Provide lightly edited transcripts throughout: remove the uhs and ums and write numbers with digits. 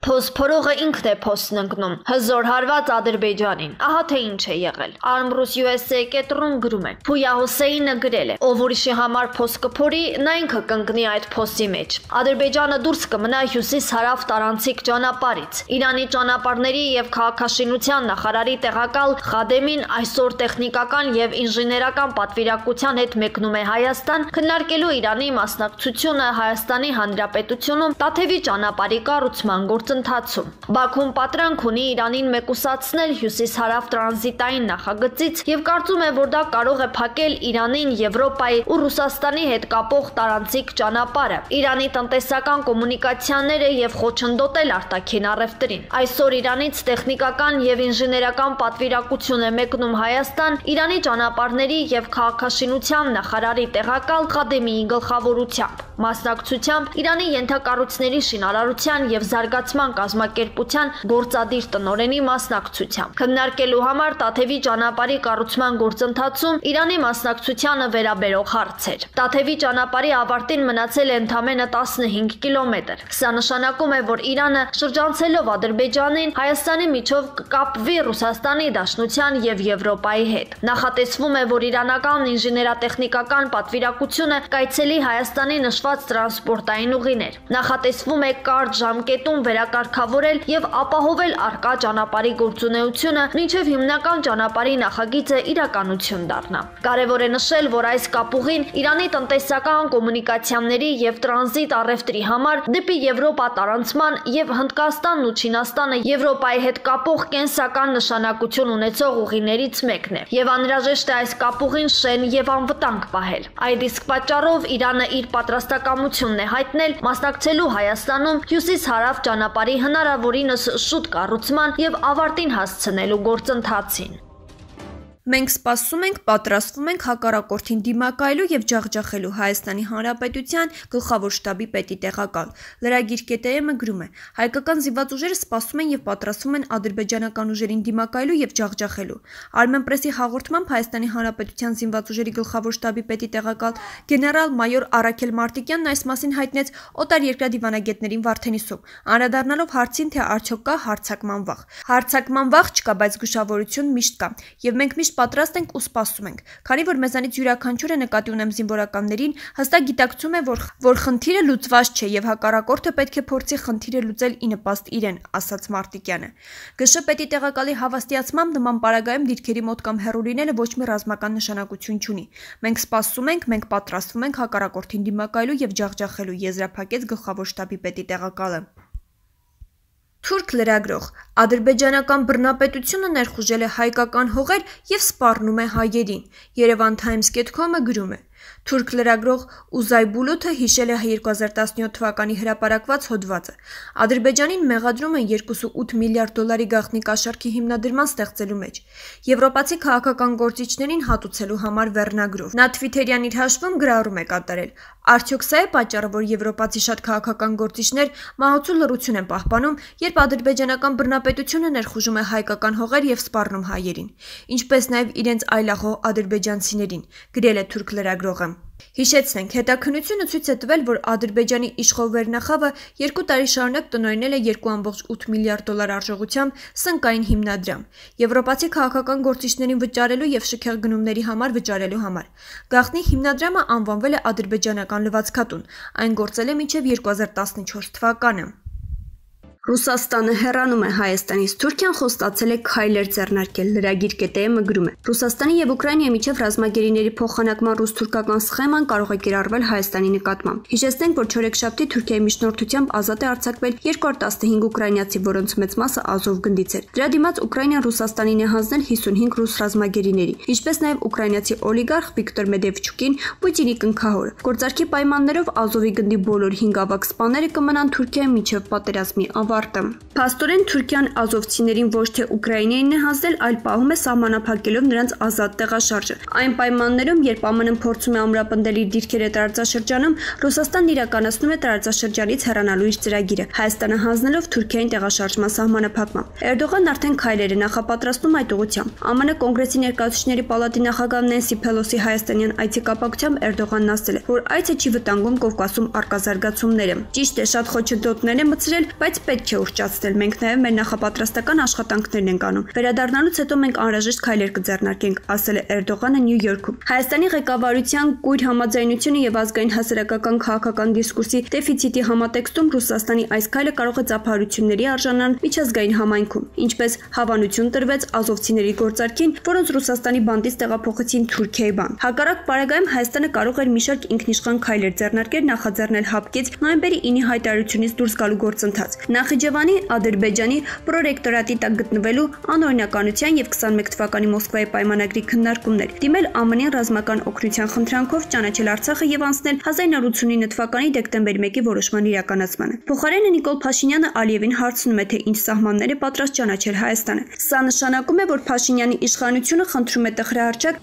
Փոսփորողը ինքն է փոստն ընկնում, հզոր հարված Ադրբեջանին։ Ահա թե ինչ է եղել։ Armrus USA կետրոն գրում է. Փույա Հոսեյնը գրել է. ով ուրիշի համար փոստ կփորի, նա ինքը կընկնի այդ փոստի մեջ։ Ադրբեջանը դուրս կմնա հյուսիս-հարավ տարանցիկ ճանապարհից։ Իրանի ճանապարհների եւ քաղաքաշինության նախարարի տեղակալ Խադեմին այսօր տեխնիկական եւ ինժեներական պատվիրակության հետ մեկնում է Հայաստան, քննարկելու Իրանի մասնակցությունը Հայաստանի Հանրապետությունում Տաթևի ճանապարհի կառուցման գործընթացում։ Բաքուն պատրանք ունի Իրանին մեկուսացնել հյուսիս-հարավ տրանզիտային նախագծից եւ կարծում է, որ դա կարող է փակել Իրանին, Եվրոպայի ու Ռուսաստանի հետ կապող տարանցիկ ճանապարհը, Իրանի տնտեսական կոմունիկացիաները եւ խոչընդոտել արտաքին առևտրին։ Այսօր Իրանից տեխնիկական եւ ինժեներական պատվիրակություն է մեկնում Հայաստան Իրանի ճանապարհների եւ քաղաքաշինության նախարարի տեղակալ Խադեմիի գլխավորությամբ։ Մասնակցությամբ Իրանի ենթակառույցների շինարարության եւ զարգացման կազմակերպության գործադիր տնօրենի մասնակցությամբ։ Քննարկելու համար Տաթևի ճանապարհի կառուցման գործընթացում Իրանի մասնակցությանը վերաբերող հարցեր։ Տաթևի ճանապարհի ավարտին մնացել է ընդամենը 15 կիլոմետր։ Սա նշանակում է, որ Իրանը շրջանցելով Ադրբեջանին Հայաստանի միջով կկապվի Ռուսաստանի Դաշնության եւ Եվրոպայի հետ։ Նախատեսվում է, որ իրանական ինժեներատեխնիկական պատվիրակությունը կայցելի Հայաստանի նշված տրանսպորտային ուղիներ։ Նախատեսվում է կարճ ժամկետում վերակարգավորել եւ ապահովել արկա ճանապարհի գործունեությունը, մինչեւ հիմնական ճանապարհի նախագիծը իրականություն դառնա։ Կարևոր է նշել, որ այս կապուղին Իրանի տնտեսական կոմունիկացիաների եւ տրանզիտ առևտրի համար դեպի Եվրոպա տարանցման եւ Հնդկաստանն ու Չինաստանը Եվրոպայի հետ կապող կենսական նշանակություն ունեցող ուղիներից մեկն է եւ անհրաժեշտ է այս կապուղին շեն եւ անվտանգ պահել։ Այդ իսկ պատճառով Իրանը իր պատրաստակամությունն է հայտնել մասնակցելու Հայաստանում հյուսիս-հարավ ճանապարհի հնարավորինս շուտ կառուցման եւ ավարտին հասցնելու գործընթացին։ Մենք սպասում ենք, պատրաստվում ենք հակառակորդին դիմակայելու եւ ջախջախելու Հայաստանի Հանրապետության գլխավոր շտաբի պետի տեղակալ։ Լրագիր.am-ը գրում է. հայկական զինված ուժերը սպասում են եւ պատրաստվում են ադրբեջանական ուժերին դիմակայելու եւ ջախջախելու։ Armenpress-ի հաղորդմամբ Հայաստանի Հանրապետության զինված ուժերի գլխավոր շտաբի պետի տեղակալ գեներալ-մայոր Արաքել Մարտիկյանն այս մասին հայտնեց օտարերկրյա դիվանագետներին Վարդենիսում, անդրադառնալով հարցին, թե արդյոք կա հարձակման վախ։ Հարձակման վախ չկա, բայց գուշավորություն միշտ կա եւ մենք միշտ պատրաստ ենք ու սպասում ենք, քանի որ մեզանից յուրաքանչյուրը նկատի ունեմ զինվորականներին, հստակ գիտակցում է, որ խնդիրը լուծված չէ եւ հակառակորդը պետք է փորձի խնդիրը լուծել ի նպաստ իրեն, ասաց Մարտիկյանը։ ԳՇ պետի տեղակալի հավաստիացմամբ նման պարագայում դիրքերի մոտ կամ հեռու լինելը ոչ մի ռազմական նշանակություն չունի։ Մենք սպասում ենք, մենք պատրաստվում ենք հակառակորդին դիմակայելու եւ ջախջախելու, եզրափակեց գլխավոր շտաբի պետի տեղակալը։ Թուրք լրագրող. Ադրբեջանական բռնապետությունը ներխուժել է հայկական հողեր եւ սպառնում է հայերին։ Yerevan Times.com-ը գրում է. Թուրք լրագրող Ուզայ Բուլութը հիշել է 2017 թվականի հրապարակված հոդվածը։ Ադրբեջանին մեղադրում են 2.8 միլիարդ դոլարի գաղտնի կաշառքի հիմնադրման ստեղծելու մեջ, եվրոպացի քաղաքական գործիչներին հատուցելու համար վերնագրով։ Նա Twitter-յան իր հաշվում գրառում է կատարել. Արդյոք սա է պատճառը, որ եվրոպացի շատ քաղաքական գործիչներ մահացու լռություն են պահպանում, երբ ադրբեջանական բռնապետությունը ներխուժում է հայկական հողեր եւ սպառնում հայերին, ինչպես նաեւ իրենց այլախոհ ադրբեջանցիներին, գրել է թուրք լրագրողը։ Հիշեցնենք, հետաքննությունը ցույց է տվել, որ Ադրբեջանի իշխող վերնախավը 2 տարի շարունակ տնօրինել է 2.8 միլիարդ դոլար արժողությամբ սնկային հիմնադրամ, եվրոպացի քաղաքական գործիչներին վճարելու եւ շքեղ գնումների համար վճարելու համար։ Գաղտնի հիմնադրամը անվանվել է ադրբեջանական լվացքատուն, այն գործել է մինչև 2014 թվականը։ Ռուսաստանը հեռանում է Հայաստանից, Թուրքիան խոստացել է քայլեր ձեռնարկել, լրագիր.am-ը գրում է. Ռուսաստանի եւ Ուկրաինայի միջև ռազմագերիների փոխանակման ռուս-թուրքական սխեման կարող է կիրառվել Հայաստանի նկատմամբ։ Հիշեցնենք, որ չորեքշաբթի Թուրքիայի միջնորդությամբ ազատ է արձակվել 215 ուկրաինացի, որոնց մեծ մասը Ազով գնդից էր։ Դրա դիմաց Ուկրաինան Ռուսաստանին է հանձնել 55 ռուս ռազմագերիների, ինչպես նաեւ ուկրաինացի օլիգարխ Վիկտոր Մեդևչուկին, Պուտինի կնքահոր։ Գործարքի պայմաններով Ազովի գնդի բոլոր 5 ավագ սպաները կմնան Թուրքիայում մինչև պատերազմի ավարտը։ Փաստորեն Թուրքիան ազովցիներին ոչ թե Ուկրաինային է հանձնել, այլ պահում է սահմանափակելով նրանց ազատ տեղաշարժը։ Այն պայմաններում, երբ ԱՄՆ-ն փորձում է ամրապնդել իր դիրքերը տարածաշրջանում, Ռուսաստանն իրականացնում է տարածաշրջանից հեռանալու իր ծրագիրը, Հայաստանը հանձնելով Թուրքիային տեղաշարժման սահմանափակմամբ։ Էրդողանն արդեն քայլեր է նախապատրաստում այդ ուղղությամբ։ ԱՄՆ Կոնգրեսի ներկայացուցիչների պալատի նախագահ Նենսի Փելոսի հայաստանյան այցի կապակցությամբ Էրդողանն ասել է, որ այցը չի վտանգում Կովկասում արկա զարգացումները։ Ճիշտ է, շատ խոչընդոտներ է մցրել, բայց պետք պետք է ուռճացնել։ Մենք նաև մեր նախապատրաստական աշխատանքներն ենք անում։ Վերադառնալուց հետո մենք անհրաժեշտ քայլեր կձեռնարկենք, ասել է Էրդողանը Նյու Յորքում։ Հայաստանի ղեկավարության կույր համաձայնությունը եւ ազգային հասարակական քաղաքական դիսկուրսի դեֆիցիտի համատեքստում Ռուսաստանի այս քայլը կարող է ծափահարությունների արժանանալ միջազգային համայնքում, ինչպես հավանություն տրվեց ազովցիների գործարքին, որոնց Ռուսաստանի բանդից տեղափոխեցին Թուրքիայի բանտ։ Հակառակ պարագայում Հայաստանը կարող էր մի շարք ինքնիշխան քայլեր ձեռնարկել նախաձեռնել ՀԱՊԿ-ից նոյեմբերի 9-ի հայտարարությունից դուրս գալու գործընթաց։ Նախիջևանի Ադրբեջանի պրոռեկտորատի տակ գտնվելու անօրինականության եւ 21 թվականի Մոսկվայի պայմանագրի քննարկումներ, դիմել ԱՄՆ-ին ռազմական օգնության խնդրանքով, ճանաչել Արցախը եւ անցնել 1989 թվականի դեկտեմբերի 1-ի որոշման իրականացմանը։ Փոխարենը Նիկոլ Փաշինյանը Ալիևին հարցնում է, թե ինչ սահմաններ է պատրաստ ճանաչել Հայաստանը։ Սա նշանակում է, որ Փաշինյանի իշխանությունը խնդրում է տխրահարճակ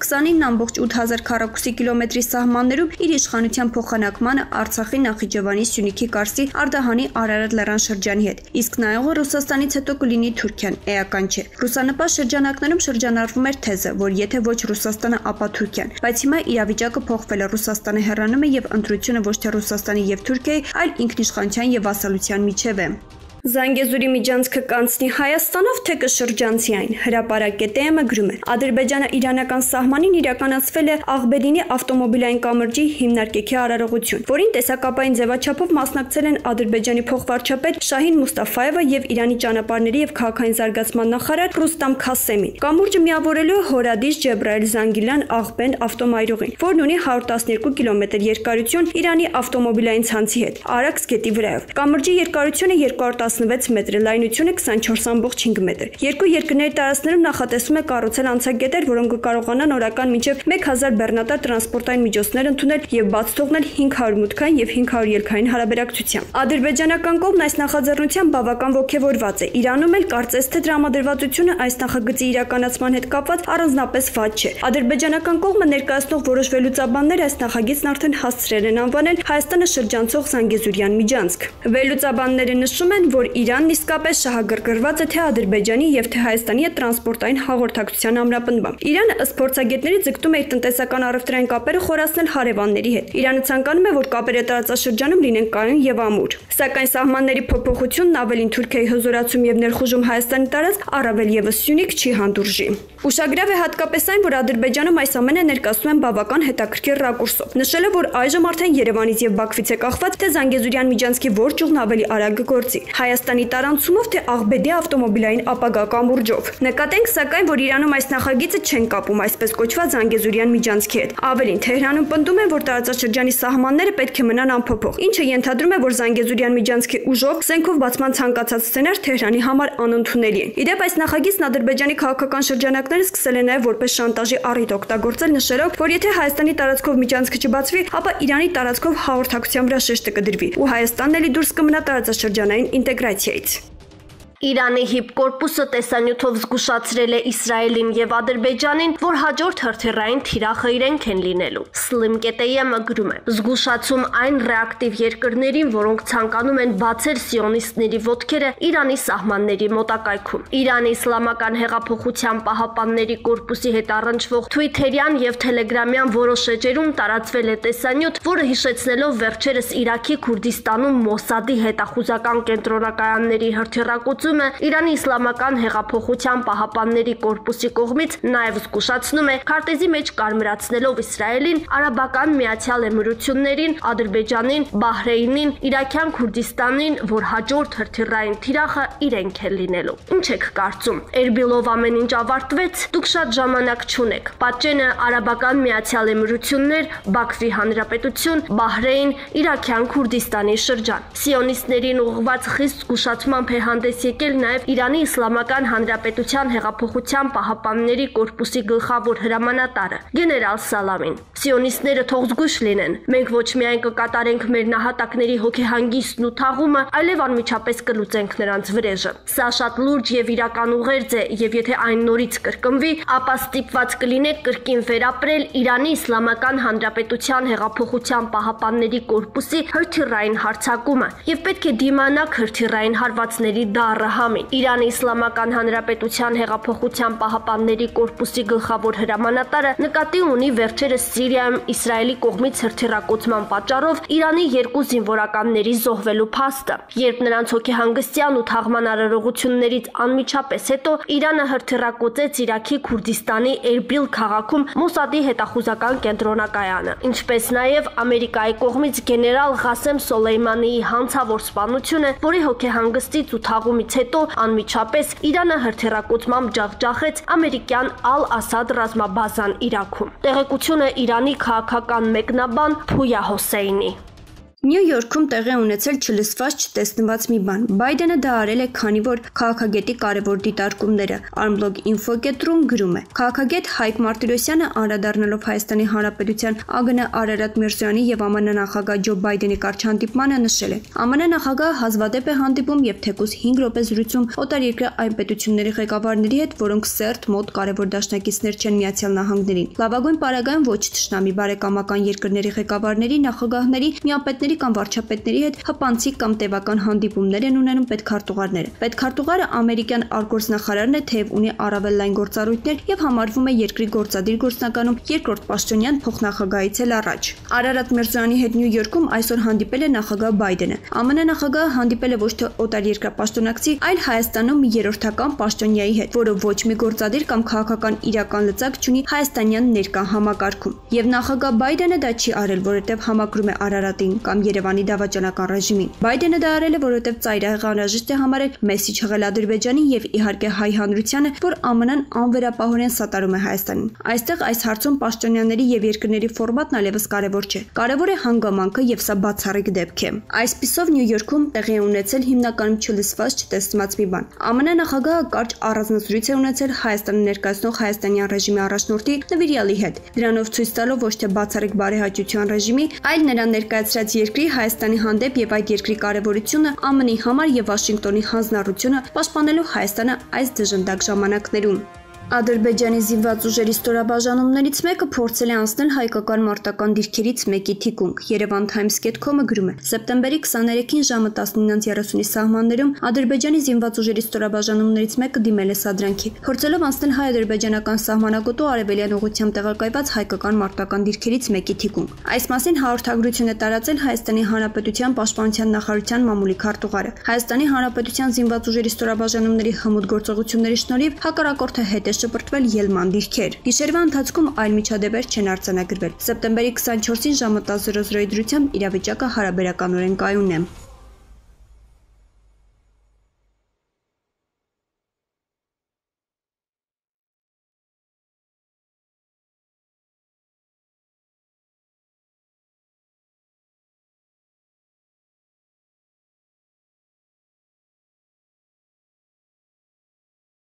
29.8 քառակուսի կիլոմետրի սահմաններում իր իշխանության փոխանակմանը Արցախի, Նախիջևանի, Սյունիքի, Կարսի, Արդահանի, Արարատ լեռան շրջանի հետ։ Իսկ նայողը Ռուսաստանից հետո կլինի Թուրքիան, էական չէ։ Ռուսանպաստ շրջանակներում շրջանառվում էր թեզը, որ եթե ոչ Ռուսաստանը, ապա Թուրքիան, բայց հիմա իրավիճակը փոխվել է, Ռուսաստանը հեռանում է եւ ընտրությունը ոչ թե Ռուսաստանի եւ Թուրքիայի, այլ ինքնիշխանության եւ վասալության միջև է։ Զանգեզուրի միջանցքը կանցնի Հայաստանով, թե կշրջանցի այն, հրապարակետը գրում է։ Ադրբեջանը իրանական սահմանին իրականացվել է Աղբերդինի ավտոմոբիլային կամրջի հիմնարկեքի արարողություն, որին տեսակապային ձևաչափով մասնակցել են Ադրբեջանի փոխվարչապետ Շահին Մուստաֆայևը եւ Իրանի ճանապարհների եւ քաղաքային զարգացման նախարար Ռուստամ Քասեմին։ Կամուրջը միավորելու է Հորադիս Ջեբրայել Զանգիլյան Աղբենդ ավտոմայրուղին, որն ունի 112 կիլոմետր երկարություն Իրանի ավտոմոբիլային ցանցի հետ, Արաքս գետի վրայով։ Կամրջի երկարությունը 216 մետր, լայնությունը 24.5 մետր։ Երկու երկրների տարածքներում նախատեսվում է կառուցել անցագետեր, որոնք կկարողանան օրական մինչև 1000 բեռնատար տրանսպորտային միջոցներ ընդունել եւ բաց թողնել 500 մուտքային եւ 500 ելքային հարաբերակցությամբ։ Ադրբեջանական կողմն այս նախաձեռնությամբ բավական ողջևորված է։ Իրանում էլ կարծես թե դրամադրվածությունը այս նախագծի իրականացման հետ կապված առանձնապես վատ չէ։ Ադրբեջանական կողմը ներկայացնող որոշ վերլուծաբաններ այս նախագիծն արդեն հասցրել են անվանել Հայաստանը շրջանցող Զանգեզուրյան միջանցք։ Վերլուծաբանները նշում են, որ Իրանն իսկապես շահագրգռված է թե Ադրբեջանի եւ թե Հայաստանի հետ տրանսպորտային հաղորդակցության ամրապնդմամբ։ Իրանը ըստ փորձագետների ձգտում է իր տնտեսական առևտրային կապերը խորացնել հարևանների հետ։ Իրանը ցանկանում է, որ կապերը տարածաշրջանում լինեն կայուն եւ ամուր։ Սակայն սահմանների փոփոխությունն ավելին Թուրքիայի հզորացում եւ ներխուժում Հայաստանի տարածք առավել եւս Սյունիք չի հանդուրժի։ Ուշագրավ է հատկապես այն, որ Ադրբեջանում այս ամենը ներկայացնում են բավական հետաքրքիր ռակուրսով։ Նշել է, որ այժմ արդեն Երևանից եւ Բաքվից է կախված, թե Զանգեզուրյան միջանցքի որ ճյուղն ավելի արագ կգործի։ Հայաստանի տարանցումով թե Աղբեդի ավտոմոբիլային ապագա կամուրջով։ Նկատենք սակայն, որ Իրանում այս նախագիծը չեն կապում այսպես կոչված Զանգեզուրյան միջանցքի հետ։ Ավելին, Թեհրանում պնդում են, որ տարածաշրջանի սահմանները պետք է մնան անփոփոխ, ինչը ենթադրում է, որ Զանգեզուրյան միջանցքի ուժով զենքով բացման ցանկացած սցենար Թեհրանի համար անընդունելի է։ Իդեպ այս նախագիծն Ադրբեջանի քաղաքական շրջանակները սկսել են նաև որպես շանտաժի առիթ օգտագործել, նշելով, որ եթե Հայաստանի տարածքով միջանցքը չբացվի, ապա Իրանի տարածքով հաղորդակցության վրա շեշտը կդրվի, ու Հայաստանն էլի դուրս կմնա տարածաշրջանային ինտեգրացիայից։ Իրանի հիպկորպուսը տեսանյութով զգուշացրել է Իսրայելին եւ Ադրբեջանին, որ հաջորդ հրթիռային թիրախը իրենք են լինելու։ Slim KTM-ը գրում է. զգուշացում այն ռեակտիվ երկրներին, որոնք ցանկանում են բացել սիոնիստների ոտքերը Իրանի սահմանների մոտակայքում։ Իրանի իսլամական հեղափոխության պահապանների կորպուսի հետ առնչվող Twitter-յան եւ Telegram-յան որոշ էջերում տարածվել է տեսանյութ, որը հիշեցնելով վերջերս Իրաքի Քուրդիստանում Մոսադի հետախուզական կենտրոնակայանների հրթիռակոծումը Իրանի իսլամական հեղափոխության պահապանների կորպուսի կողմից նաև զգուշացնում է քարտեզի մեջ կարմրացնելով Իսրայելին, Արաբական Միացյալ Էմիրություններին, Ադրբեջանին, Բահրեյնին, Իրաքյան Քուրդիստանին, որ հաջորդ հրթիռային թիրախը իրենք են լինելու։ Ինչ եք կարծում։ Էրբիլով ամեն ինչ ավարտվեց, դուք շատ ժամանակ չունեք։ Պատճենը Արաբական Միացյալ Էմիրություններ, Բաքվի Հանրապետություն, Բահրեյն, Իրաքյան Քուրդիստանի շրջան։ Սիոնիստներին ուղղված խիստ զգուշացմամբ է հանդես եկել նաև Իրանի Իսլամական Հանրապետության հեղափոխության պահապանների կորպուսի գլխավոր հրամանատարը գեներալ Սալամին։ Սիոնիստները թող զգույշ լինեն։ Մենք ոչ միայն կկատարենք մեր նահատակների հոգեհանգիստն ու թաղումը, այլև անմիջապես կլուծենք նրանց վրեժը։ Սա շատ լուրջ եւ իրական ուղերձ է, եւ եթե այն նորից կրկնվի, ապա ստիպված կլինեք կրկին վերապրել Իրանի Իսլամական Հանրապետության հեղափոխության պահապանների կորպուսի հրթիռային հարձակումը եւ պետք է դիմանաք հրթիռային հարվածների դառը Աբրահամին։ Իրանի Իսլամական Հանրապետության հեղափոխության պահապանների կորպուսի գլխավոր հրամանատարը նկատի ունի վերջերս Սիրիայում Իսրայելի կողմից հրթիռակոծման պատճառով Իրանի 2 զինվորականների զոհվելու փաստը, երբ նրանց հոգեհանգստյան ու թաղման արարողություններից անմիջապես հետո Իրանը հրթիռակոծեց Իրաքի Քուրդիստանի Էրբիլ քաղաքում Մոսադի հետախուզական կենտրոնակայանը, ինչպես նաև Ամերիկայի կողմից գեներալ Ղասեմ Սոլեյմանիի հանցավոր սպանությունը, որի հոգեհանգստից ու թաղումից հետո անմիջապես Իրանը հրթիռակոծմամբ ջախջախեց ամերիկյան Ալ-Ասադ ռազմաբազան Իրաքում։ Տեղեկությունը Իրանի քաղաքական մեկնաբան Փույա Հոսեյնի։ Նյու Յորքում տեղի ունեցել չլսված չտեսնված մի բան։ Բայդենը դա արել է, քանի որ քաղաքագետի կարևոր դիտարկումները Armblog Info.rum գրում է։ Քաղաքագետ Հայկ Մարտիրոսյանը անդրադառնալով Հայաստանի Հանրապետության ԱԳՆ Արարատ Միրզոյանի եւ ԱՄՆ նախագահ Ջո Բայդենի կարճ հանդիպմանը նշել է. ԱՄՆ նախագահը հազվադեպ է հանդիպում եւ թեկուզ 5 րոպե զրույցում օտարերկրյա այն պետությունների ղեկավարների հետ, որոնք սերտ մոտ կարևոր դաշնակիցներ չեն Միացյալ Նահանգներին։ Լավագույն պարագայում ոչ թշնամի բարեկամական երկրների ղեկավարների, նախագահների, միապետների կամ վարչապետների հետ հպանցիկ կամ տևական հանդիպումներ են ունենում պետքարտուղարները։ Պետքարտուղարը ամերիկյան արտգործնախարարն է, թեև ունի առավել լայն գործառույթներ եւ համարվում է երկրի գործադիր գործնականում երկրորդ պաշտոնյան փոխնախագահից էլ առաջ։ Արարատ Միրզոյանի հետ Նյու Յորքում այսօր հանդիպել է նախագահ Բայդենը։ ԱՄՆ նախագահը հանդիպել է ոչ թե օտարերկրյա պաշտոնակցի, այլ Հայաստանում մի երրորդական պաշտոնյայի հետ, որը ոչ մի գործադիր կամ քաղաքական իրական լծակ չունի հայաստանյան ներկա համակարգում։ Եվ նախագահ Բայդենը դա չի արել, որովհետև համակրում է Արարատին կամ Երևանի դավաճանական ռեժիմին։ Բայդենը դա արել է, որովհետև ծայրահեղ անհրաժեշտ է համարել մեսիջ հղել Ադրբեջանին եւ իհարկե հայ հանրությանը, որ ԱՄՆ-ն անվերապահորեն սատարում է Հայաստանին։ Այստեղ այս հարցում պաշտոնյաների եւ երկրների ֆորմատն այլևս կարևոր չէ։ Կարևոր է հանգամանքը եւ սա բացառիկ դեպք է։ Այսպիսով Նյու Յորքում տեղի է ունեցել հիմնականում չլսված չտեսնված մի բան։ ԱՄՆ նախագահը կարճ առանձնազրույց է ունեցել Հայաստանը ներկայացնող հայաստանյան ռեժիմի առաջնորդի նվիրյալի հետ։ Դրանով ցույց տալով ոչ թե բացառիկ բարեհաճության ռեժիմի, այլ նրան ներկայացրած երկրի Հայաստանի հանդեպ եւ այդ երկրի կարևորությունը ԱՄՆ-ի համար եւ Վաշինգտոնի հանձնառությունը պաշտպանելու Հայաստանը այս դժնդակ ժամանակներում։ Ադրբեջանի զինված ուժերի ստորաբաժանումներից մեկը փորձել է անցնել հայկական մարտական դիրքերից մեկի թիկունք։ Yerevan Times.com-ը գրում է. Սեպտեմբերի 23-ին ժամը 19:30-ի սահմաններում Ադրբեջանի զինված ուժերի ստորաբաժանումներից մեկը դիմել է սադրանքի, փորձելով անցնել հայ-ադրբեջանական սահմանակոտու արևելյան ուղղությամբ տեղակայված հայկական մարտական դիրքերից մեկի թիկունք։ Այս մասին հաղորդագրություն է տարածել Հայաստանի Հանրապետության Պաշտպանության նախարարության մամուլի քարտուղարը։ Հայաստանի Հանրապետության զինված ուժերի ստորաբաժանումների հմուտ գործողությունների շնորհիվ հակառակորդը հետ շպրտվել ելման դիրքեր։ Գիշերվա ընթացքում այլ միջադեպեր չեն արձանագրվել։ Սեպտեմբերի 24-ին ժամը 10:00-ի դրությամբ իրավիճակը հարաբերականորեն կայուն է։